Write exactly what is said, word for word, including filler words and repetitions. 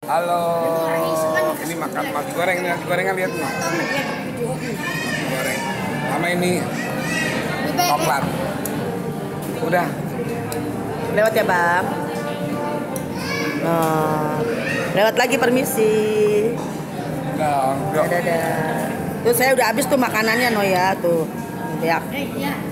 Halo, ini makan nasi goreng, ini nasi gorengan lihat nih. Nasi goreng, sama ini coklat. Udah. Lewat ya bang. Nah, lewat lagi permisi. Udah, udah. Dadah. Tuh saya udah habis tuh makanannya no ya tuh. Ya.